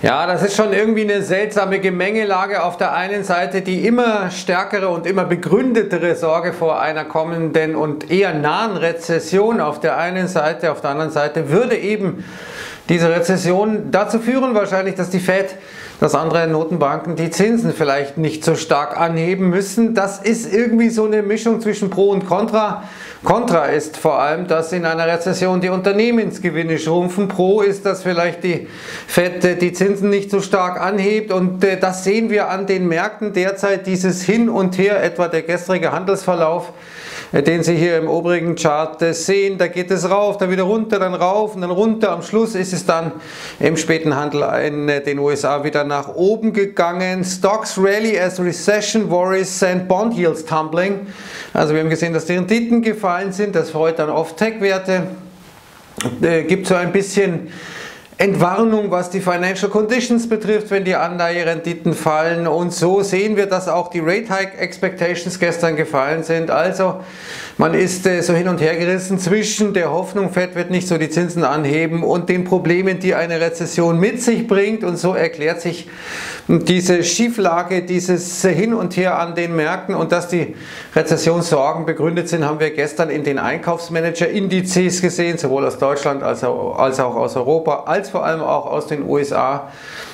Ja, das ist schon irgendwie eine seltsame Gemengelage. Auf der einen Seite die immer stärkere und immer begründetere Sorge vor einer kommenden und eher nahen Rezession auf der einen Seite. Auf der anderen Seite würde eben diese Rezession dazu führen wahrscheinlich, dass die Fed, dass andere Notenbanken die Zinsen vielleicht nicht so stark anheben müssen. Das ist irgendwie so eine Mischung zwischen Pro und Contra. Contra ist vor allem, dass in einer Rezession die Unternehmensgewinne schrumpfen. Pro ist, dass vielleicht die Fed die Zinsen nicht so stark anhebt, und das sehen wir an den Märkten derzeit, dieses Hin und Her, etwa der gestrige Handelsverlauf, den Sie hier im oberen Chart sehen. Da geht es rauf, dann wieder runter, dann rauf und dann runter. Am Schluss ist es dann im späten Handel in den USA wieder nach oben gegangen. Stocks rally as recession worries send bond yields tumbling. Also wir haben gesehen, dass die Renditen gefallen sind. Das freut dann oft Tech-Werte. Gibt so ein bisschen Entwarnung, was die Financial Conditions betrifft, wenn die Anleiherenditen fallen, und so sehen wir, dass auch die Rate Hike Expectations gestern gefallen sind. Also man ist so hin und her gerissen zwischen der Hoffnung, Fed wird nicht so die Zinsen anheben, und den Problemen, die eine Rezession mit sich bringt, und so erklärt sich diese Schieflage, dieses Hin und Her an den Märkten. Und dass die Rezessionssorgen begründet sind, haben wir gestern in den Einkaufsmanager-Indizes gesehen, sowohl aus Deutschland als auch aus Europa, als vor allem auch aus den USA,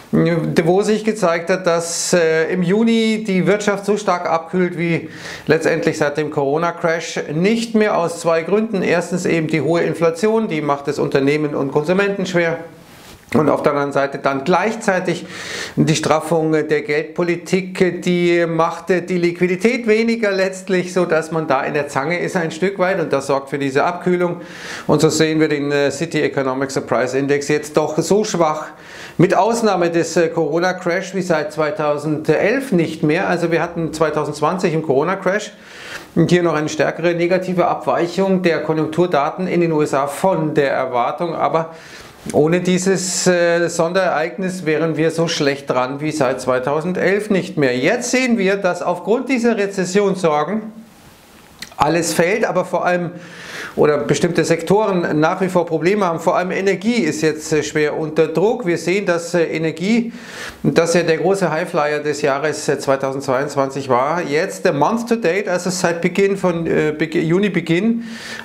wo sich gezeigt hat, dass im Juni die Wirtschaft so stark abkühlt wie letztendlich seit dem Corona-Crash. Nicht mehr, aus zwei Gründen. Erstens eben die hohe Inflation, die macht es Unternehmen und Konsumenten schwer. Und auf der anderen Seite dann gleichzeitig die Straffung der Geldpolitik, die macht die Liquidität weniger letztlich, so dass man da in der Zange ist ein Stück weit, und das sorgt für diese Abkühlung. Und so sehen wir den City Economic Surprise Index jetzt doch so schwach, mit Ausnahme des Corona-Crash, wie seit 2011 nicht mehr. Also wir hatten 2020 im Corona-Crash hier noch eine stärkere negative Abweichung der Konjunkturdaten in den USA von der Erwartung, aber ohne dieses Sonderereignis wären wir so schlecht dran wie seit 2011 nicht mehr. Jetzt sehen wir, dass aufgrund dieser Rezessionssorgen alles fällt, aber vor allem oder bestimmte Sektoren nach wie vor Probleme haben. Vor allem Energie ist jetzt schwer unter Druck. Wir sehen, dass Energie, das ja der große Highflyer des Jahres 2022 war, jetzt der Month to Date, also seit Beginn von Juni-Beginn,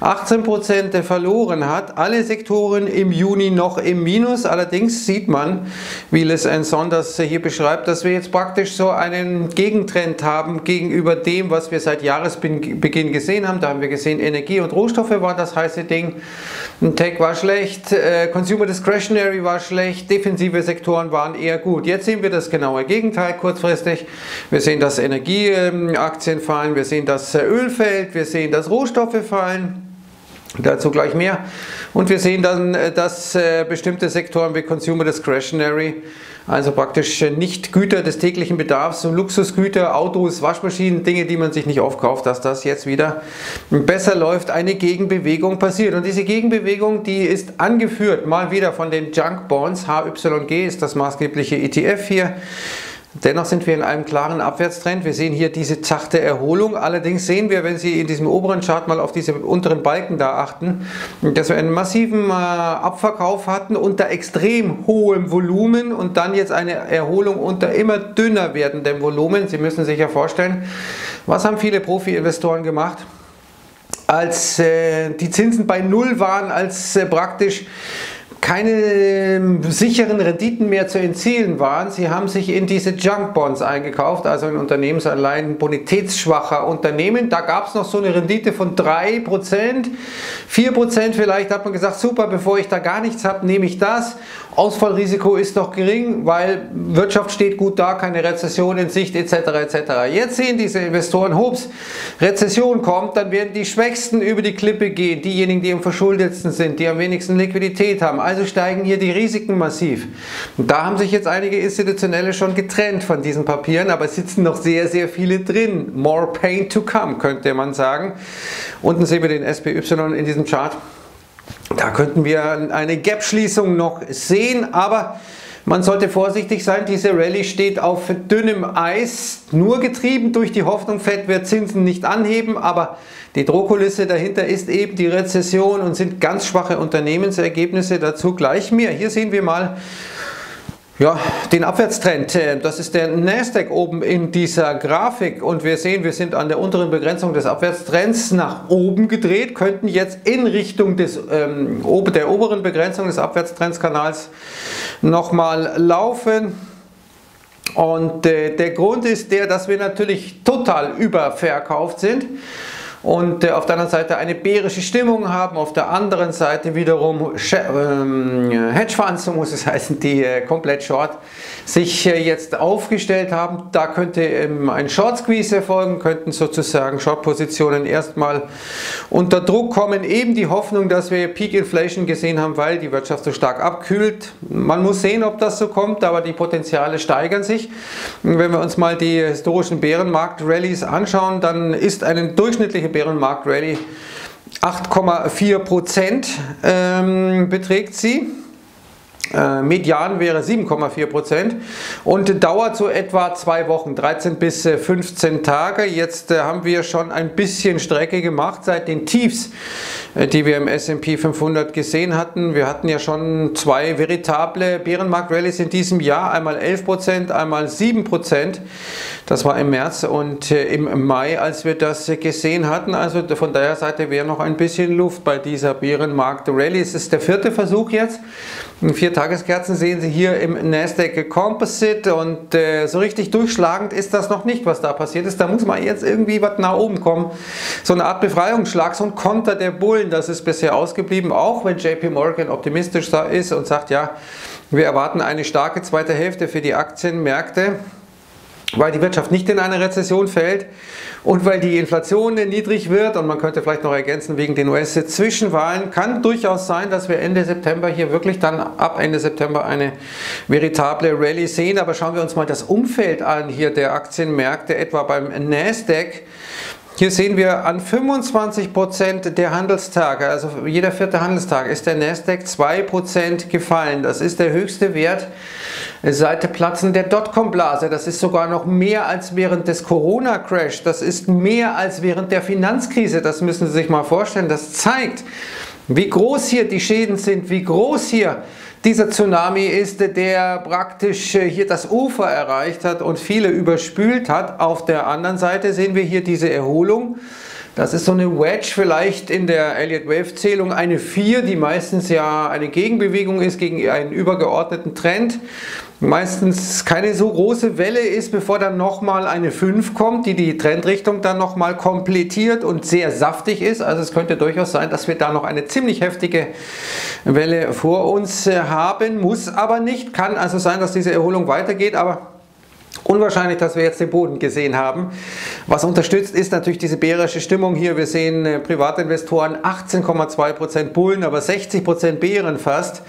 18% verloren hat. Alle Sektoren im Juni noch im Minus. Allerdings sieht man, wie Les Anson das hier beschreibt, dass wir jetzt praktisch so einen Gegentrend haben gegenüber dem, was wir seit Jahresbeginn gesehen haben. Da haben wir gesehen, Energie und Rohstoffe war das heiße Ding. Tech war schlecht, Consumer Discretionary war schlecht, defensive Sektoren waren eher gut. Jetzt sehen wir das genaue Gegenteil kurzfristig. Wir sehen, dass Energieaktien fallen, wir sehen, dass Öl fällt, wir sehen, dass Rohstoffe fallen. Dazu gleich mehr. Und wir sehen dann, dass bestimmte Sektoren wie Consumer Discretionary, also praktisch nicht Güter des täglichen Bedarfs, so Luxusgüter, Autos, Waschmaschinen, Dinge, die man sich nicht aufkauft, dass das jetzt wieder besser läuft, eine Gegenbewegung passiert. Und diese Gegenbewegung, die ist angeführt mal wieder von den Junk Bonds. HYG ist das maßgebliche ETF hier. Dennoch sind wir in einem klaren Abwärtstrend. Wir sehen hier diese zachte Erholung. Allerdings sehen wir, wenn Sie in diesem oberen Chart mal auf diese unteren Balken da achten, dass wir einen massiven Abverkauf hatten unter extrem hohem Volumen und dann jetzt eine Erholung unter immer dünner werdendem Volumen. Sie müssen sich ja vorstellen, was haben viele Profi-Investoren gemacht? Als die Zinsen bei Null waren, als praktisch keine sicheren Renditen mehr zu erzielen waren. Sie haben sich in diese Junk Bonds eingekauft, also in Unternehmensanleihen bonitätsschwacher Unternehmen. Da gab es noch so eine Rendite von 3%, 4% vielleicht, hat man gesagt, super, bevor ich da gar nichts habe, nehme ich das. Ausfallrisiko ist doch gering, weil Wirtschaft steht gut da, keine Rezession in Sicht etc. etc. Jetzt sehen diese Investoren, hups, Rezession kommt, dann werden die Schwächsten über die Klippe gehen, diejenigen, die am verschuldetsten sind, die am wenigsten Liquidität haben. Also steigen hier die Risiken massiv. Und da haben sich jetzt einige Institutionelle schon getrennt von diesen Papieren, aber es sitzen noch sehr, sehr viele drin. More pain to come, könnte man sagen. Unten sehen wir den SPY in diesem Chart. Da könnten wir eine Gap-Schließung noch sehen, aber man sollte vorsichtig sein. Diese Rallye steht auf dünnem Eis, nur getrieben durch die Hoffnung, Fed wird Zinsen nicht anheben, aber die Drohkulisse dahinter ist eben die Rezession und sind ganz schwache Unternehmensergebnisse, dazu gleich mehr. Hier sehen wir mal Ja, den Abwärtstrend, das ist der Nasdaq oben in dieser Grafik und wir sehen, wir sind an der unteren Begrenzung des Abwärtstrends nach oben gedreht, könnten jetzt in Richtung der oberen Begrenzung des Abwärtstrendskanals nochmal laufen. Und der Grund ist der, dass wir natürlich total überverkauft sind und auf der anderen Seite eine bärische Stimmung haben, auf der anderen Seite wiederum Hedgefonds, so muss es heißen, die komplett short sich jetzt aufgestellt haben. Da könnte ein Short Squeeze erfolgen, könnten sozusagen Short-Positionen erstmal unter Druck kommen. Eben die Hoffnung, dass wir Peak Inflation gesehen haben, weil die Wirtschaft so stark abkühlt. Man muss sehen, ob das so kommt, aber die Potenziale steigern sich. Wenn wir uns mal die historischen Bärenmarkt-Rallies anschauen, dann ist eine durchschnittliche Bärenmarkt-Rallye 8,4% beträgt sie. Median wäre 7,4% und dauert so etwa 2 Wochen, 13 bis 15 Tage. Jetzt haben wir schon ein bisschen Strecke gemacht seit den Tiefs, die wir im S&P 500 gesehen hatten. Wir hatten ja schon 2 veritable Bärenmarkt-Rallies in diesem Jahr, einmal 11%, einmal 7%. Das war im März und im Mai, als wir das gesehen hatten. Also von der Seite wäre noch ein bisschen Luft bei dieser Bärenmarkt-Rallye. Es ist der 4. Versuch jetzt. 4 Tageskerzen sehen Sie hier im Nasdaq Composite und so richtig durchschlagend ist das noch nicht, was da passiert ist. Da muss man jetzt irgendwie was nach oben kommen. So eine Art Befreiungsschlag, so ein Konter der Bullen, das ist bisher ausgeblieben, auch wenn JP Morgan optimistisch da ist und sagt, ja, wir erwarten eine starke zweite Hälfte für die Aktienmärkte, weil die Wirtschaft nicht in eine Rezession fällt und weil die Inflation niedrig wird und man könnte vielleicht noch ergänzen, wegen den US-Zwischenwahlen, kann durchaus sein, dass wir Ende September hier wirklich dann ab Ende September eine veritable Rallye sehen. Aber schauen wir uns mal das Umfeld an hier der Aktienmärkte, etwa beim Nasdaq. Hier sehen wir an 25% der Handelstage, also jeder 4. Handelstag, ist der Nasdaq 2% gefallen. Das ist der höchste Wert seit dem Platzen der Dotcom-Blase. Das ist sogar noch mehr als während des Corona-Crash. Das ist mehr als während der Finanzkrise. Das müssen Sie sich mal vorstellen. Das zeigt, wie groß hier die Schäden sind, wie groß hier dieser Tsunami ist, der praktisch hier das Ufer erreicht hat und viele überspült hat. Auf der anderen Seite sehen wir hier diese Erholung. Das ist so eine Wedge vielleicht in der Elliott-Wave-Zählung, eine 4, die meistens ja eine Gegenbewegung ist gegen einen übergeordneten Trend. Meistens keine so große Welle ist, bevor dann nochmal eine 5 kommt, die die Trendrichtung dann nochmal komplettiert und sehr saftig ist. Also es könnte durchaus sein, dass wir da noch eine ziemlich heftige Welle vor uns haben, muss aber nicht. Kann also sein, dass diese Erholung weitergeht, aber unwahrscheinlich, dass wir jetzt den Boden gesehen haben. Was unterstützt, ist natürlich diese bärische Stimmung hier. Wir sehen Privatinvestoren 18,2% Bullen, aber 60% Bären fast.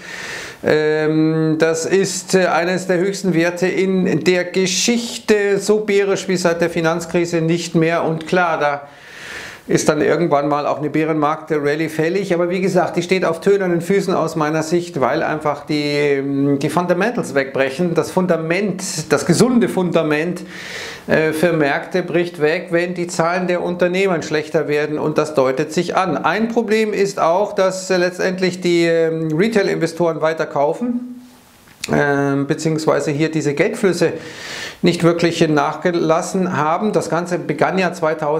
Das ist eines der höchsten Werte in der Geschichte, so bärisch wie seit der Finanzkrise nicht mehr. Und klar, da ist dann irgendwann mal auch eine Bärenmarkt-Rallye fällig. Aber wie gesagt, die steht auf tönernen Füßen aus meiner Sicht, weil einfach die Fundamentals wegbrechen. Das Fundament, das gesunde Fundament für Märkte bricht weg, wenn die Zahlen der Unternehmen schlechter werden und das deutet sich an. Ein Problem ist auch, dass letztendlich die Retail-Investoren weiter kaufen, beziehungsweise hier diese Geldflüsse nicht wirklich nachgelassen haben. Das Ganze begann ja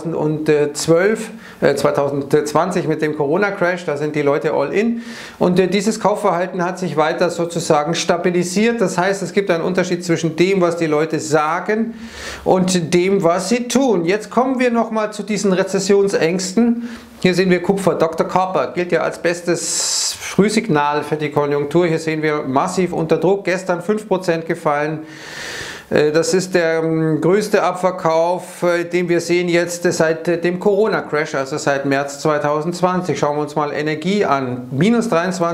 2020 mit dem Corona-Crash, da sind die Leute all in und dieses Kaufverhalten hat sich weiter sozusagen stabilisiert. Das heißt, es gibt einen Unterschied zwischen dem, was die Leute sagen und dem, was sie tun. Jetzt kommen wir nochmal zu diesen Rezessionsängsten. Hier sehen wir Kupfer. Dr. Copper gilt ja als bestes Frühsignal für die Konjunktur. Hier sehen wir massiv unter Druck. Gestern 5% gefallen. Das ist der größte Abverkauf, den wir sehen jetzt seit dem Corona-Crash, also seit März 2020. Schauen wir uns mal Energie an. Minus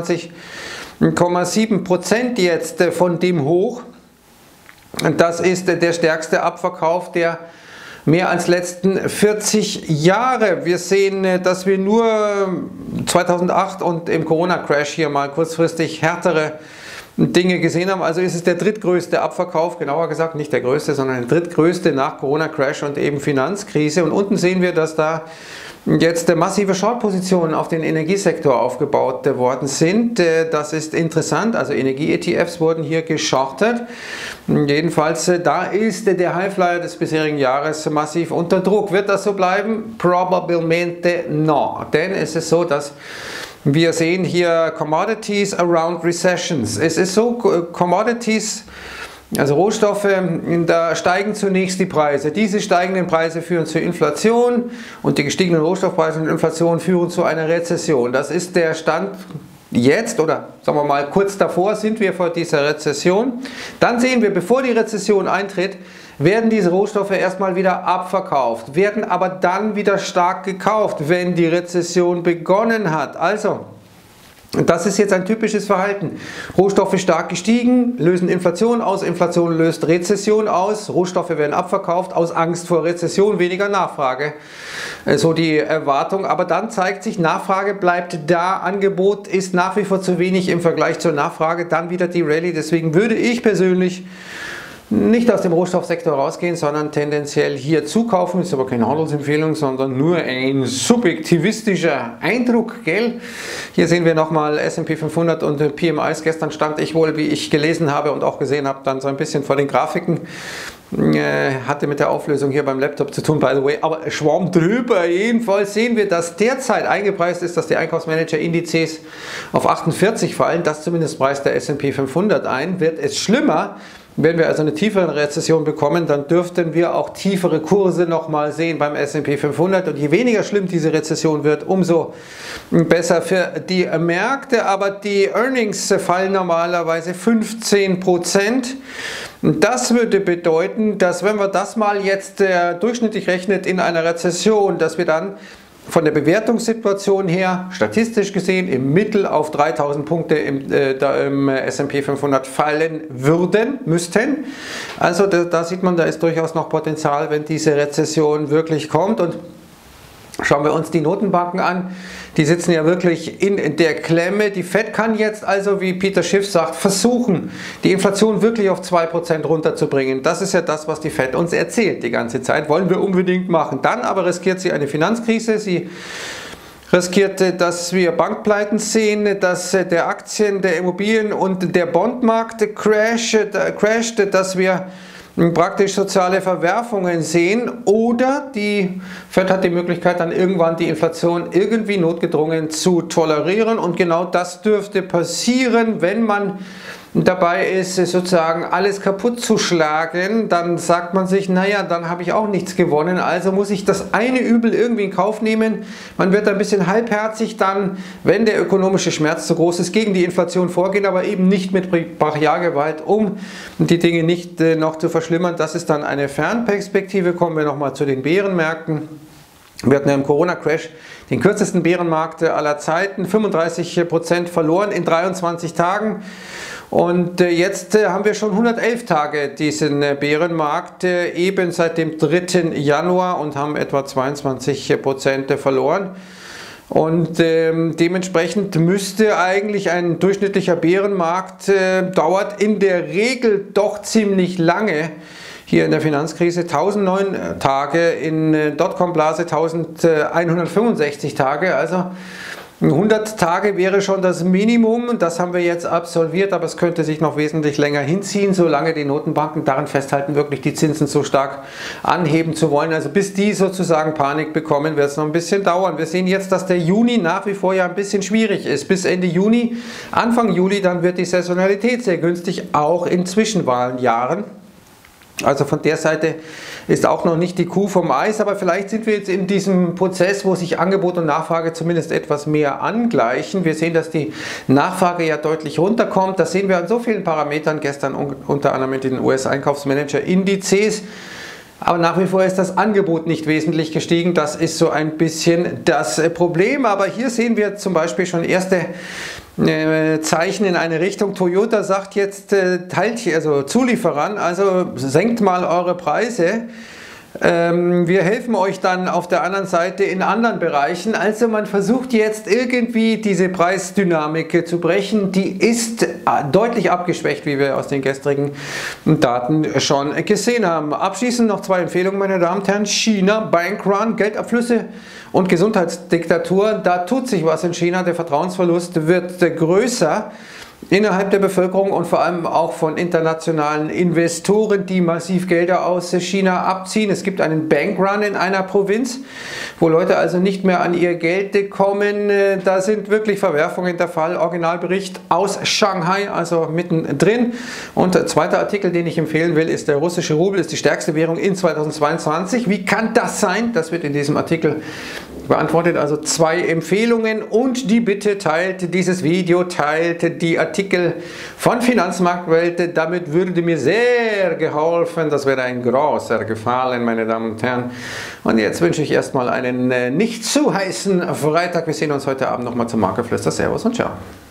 23,7% jetzt von dem Hoch. Das ist der stärkste Abverkauf der mehr als letzten 40 Jahre. Wir sehen, dass wir nur 2008 und im Corona-Crash hier mal kurzfristig härtere Dinge gesehen haben. Also ist es der drittgrößte Abverkauf, genauer gesagt nicht der größte, sondern der drittgrößte nach Corona-Crash und eben Finanzkrise. Und unten sehen wir, dass da jetzt massive Short-Positionen auf den Energiesektor aufgebaut worden sind. Das ist interessant, also Energie-ETFs wurden hier geschortet. Jedenfalls, da ist der Highflyer des bisherigen Jahres massiv unter Druck. Wird das so bleiben? Probablemente no. Denn es ist so, dass wir sehen hier Commodities around recessions. Es ist so, Commodities, also Rohstoffe, da steigen zunächst die Preise. Diese steigenden Preise führen zur Inflation und die gestiegenen Rohstoffpreise und Inflation führen zu einer Rezession. Das ist der Stand jetzt, oder sagen wir mal kurz davor sind wir vor dieser Rezession. Dann sehen wir, bevor die Rezession eintritt, werden diese Rohstoffe erstmal wieder abverkauft, werden aber dann wieder stark gekauft, wenn die Rezession begonnen hat. Also, das ist jetzt ein typisches Verhalten. Rohstoffe stark gestiegen, lösen Inflation aus, Inflation löst Rezession aus, Rohstoffe werden abverkauft, aus Angst vor Rezession, weniger Nachfrage. So die Erwartung, aber dann zeigt sich, Nachfrage bleibt da, Angebot ist nach wie vor zu wenig im Vergleich zur Nachfrage, dann wieder die Rallye. Deswegen würde ich persönlich nicht aus dem Rohstoffsektor rausgehen, sondern tendenziell hier zukaufen. Ist aber keine Handelsempfehlung, sondern nur ein subjektivistischer Eindruck, gell? Hier sehen wir nochmal S&P 500 und PMIs. Gestern stand ich wohl, wie ich gelesen habe und auch gesehen habe, dann so ein bisschen vor den Grafiken. Hatte mit der Auflösung hier beim Laptop zu tun, by the way, aber Schwamm drüber. Jedenfalls sehen wir, dass derzeit eingepreist ist, dass die Einkaufsmanager-Indizes auf 48 fallen. Das zumindest preist der S&P 500 ein. Wird es schlimmer, wenn wir also eine tiefere Rezession bekommen, dann dürften wir auch tiefere Kurse nochmal sehen beim S&P 500. Und je weniger schlimm diese Rezession wird, umso besser für die Märkte. Aber die Earnings fallen normalerweise 15%. Das würde bedeuten, dass wenn wir das mal jetzt durchschnittlich rechnet in einer Rezession, dass wir dann von der Bewertungssituation her, statistisch gesehen, im Mittel auf 3000 Punkte im S&P 500 fallen müssten. Also da sieht man, da ist durchaus noch Potenzial, wenn diese Rezession wirklich kommt. Und schauen wir uns die Notenbanken an. Die sitzen ja wirklich in der Klemme. Die Fed kann jetzt also, wie Peter Schiff sagt, versuchen, die Inflation wirklich auf 2% runterzubringen. Das ist ja das, was die Fed uns erzählt die ganze Zeit. Wollen wir unbedingt machen. Dann aber riskiert sie eine Finanzkrise. Sie riskiert, dass wir Bankpleiten sehen, dass der Aktien-, der Immobilien- und der Bondmarkt crasht, dass wir praktisch soziale Verwerfungen sehen, oder die Fed hat die Möglichkeit, dann irgendwann die Inflation irgendwie notgedrungen zu tolerieren, und genau das dürfte passieren, wenn man dabei ist, sozusagen alles kaputt zu schlagen. Dann sagt man sich, naja, dann habe ich auch nichts gewonnen, also muss ich das eine Übel irgendwie in Kauf nehmen. Man wird ein bisschen halbherzig dann, wenn der ökonomische Schmerz zu groß ist, gegen die Inflation vorgehen, aber eben nicht mit Brachialgewalt, um die Dinge nicht noch zu verschlimmern. Das ist dann eine Fernperspektive. Kommen wir nochmal zu den Bärenmärkten. Wir hatten ja im Corona-Crash den kürzesten Bärenmarkt aller Zeiten, 35% verloren in 23 Tagen. Und jetzt haben wir schon 111 Tage diesen Bärenmarkt, eben seit dem 3. Januar, und haben etwa 22% verloren. Und dementsprechend müsste eigentlich ein durchschnittlicher Bärenmarkt, dauert in der Regel doch ziemlich lange. Hier in der Finanzkrise 1009 Tage, in Dotcom-Blase 1165 Tage, also 100 Tage wäre schon das Minimum. Das haben wir jetzt absolviert, aber es könnte sich noch wesentlich länger hinziehen, solange die Notenbanken daran festhalten, wirklich die Zinsen so stark anheben zu wollen. Also bis die sozusagen Panik bekommen, wird es noch ein bisschen dauern. Wir sehen jetzt, dass der Juni nach wie vor ja ein bisschen schwierig ist. Bis Ende Juni, Anfang Juli, dann wird die Saisonalität sehr günstig, auch in Zwischenwahlenjahren. Also von der Seite ist auch noch nicht die Kuh vom Eis, aber vielleicht sind wir jetzt in diesem Prozess, wo sich Angebot und Nachfrage zumindest etwas mehr angleichen. Wir sehen, dass die Nachfrage ja deutlich runterkommt. Das sehen wir an so vielen Parametern, gestern unter anderem mit den US-Einkaufsmanager-Indizes. Aber nach wie vor ist das Angebot nicht wesentlich gestiegen. Das ist so ein bisschen das Problem. Aber hier sehen wir zum Beispiel schon erste Zeichen in eine Richtung. Toyota sagt jetzt, also Zulieferern, also senkt mal eure Preise. Wir helfen euch dann auf der anderen Seite in anderen Bereichen. Also man versucht jetzt irgendwie diese Preisdynamik zu brechen. Die ist deutlich abgeschwächt, wie wir aus den gestrigen Daten schon gesehen haben. Abschließend noch zwei Empfehlungen, meine Damen und Herren. China, Bankrun, Geldabflüsse und Gesundheitsdiktatur. Da tut sich was in China. Der Vertrauensverlust wird größer innerhalb der Bevölkerung und vor allem auch von internationalen Investoren, die massiv Gelder aus China abziehen. Es gibt einen Bankrun in einer Provinz, wo Leute also nicht mehr an ihr Geld kommen. Da sind wirklich Verwerfungen der Fall. Originalbericht aus Shanghai, also mittendrin. Und der zweite Artikel, den ich empfehlen will, ist: Der russische Rubel ist die stärkste Währung in 2022. Wie kann das sein? Das wird in diesem Artikel beantwortet. Also zwei Empfehlungen und die Bitte: teilt dieses Video, teilt die Artikel von Finanzmarktwelt. Damit würde mir sehr geholfen. Das wäre ein großer Gefallen, meine Damen und Herren. Und jetzt wünsche ich erstmal einen nicht zu heißen Freitag. Wir sehen uns heute Abend nochmal zum Marktgeflüster. Servus und ciao.